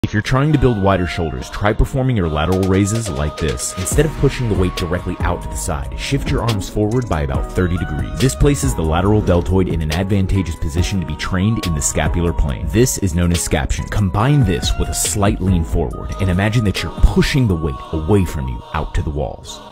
If you're trying to build wider shoulders, try performing your lateral raises like this. Instead of pushing the weight directly out to the side, shift your arms forward by about 30 degrees. This places the lateral deltoid in an advantageous position to be trained in the scapular plane. This is known as scaption. Combine this with a slight lean forward and imagine that you're pushing the weight away from you out to the walls.